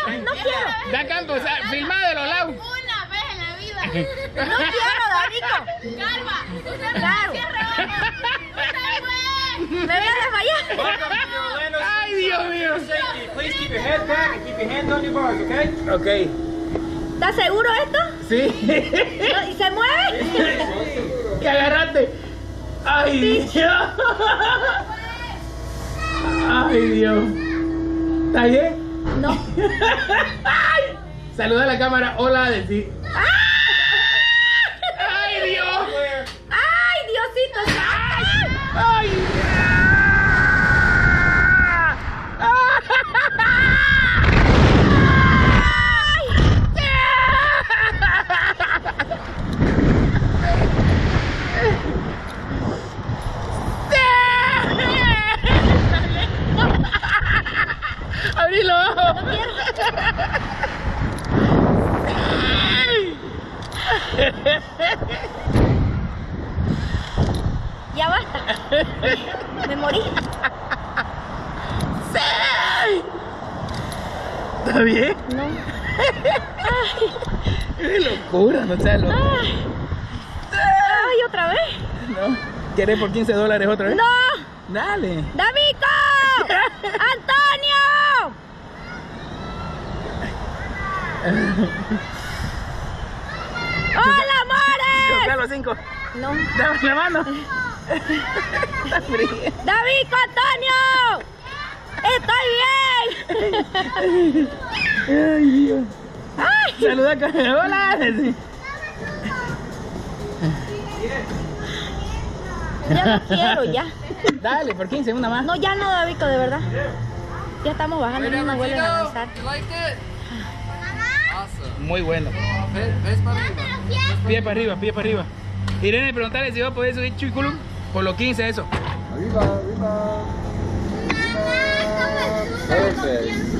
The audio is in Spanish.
no quiero. Da campo, filmado de los lados. Una vez en la vida. No quiero, Davico. Calma. Claro. Me voy a desmayar. Ay, Dios mío. Please keep your head back and keep your hands on your bars, okay? Ok. ¿Estás seguro esto? Sí. ¿No? ¿Y se mueve? Y agarraste. Ay, Dios. Ay, Dios. ¿Está bien? No. Ay. Saluda a la cámara. Hola, decir. Ay, Dios. ¡Ay, Diosito! Ay. Abrí los ojos. Ya basta. Me morí. ¿Está bien? No. ¡Qué locura! No seas loco. Ay, ¿otra vez? No. ¿Quieres por $15 otra vez? ¡No! Dale. ¡Davico! ¡Antonio! ¡Hola, amores! Toca los 5. No. Dame la mano. Está fría. ¡Davico, Antonio! ¡Estoy bien! Ay, Dios. ¡Ay! Saluda acá. Hola. Sí. Ya no quiero, ya. Dale, por 15, una más. No, ya no, Davico, de verdad. Ya estamos bajando y no nos vuelven a lanzar. Muy bueno. Pie para arriba, pie para arriba. Irene, preguntarle si va a poder subir Chuiculum por los 15 eso. Arriba, arriba. Perfect.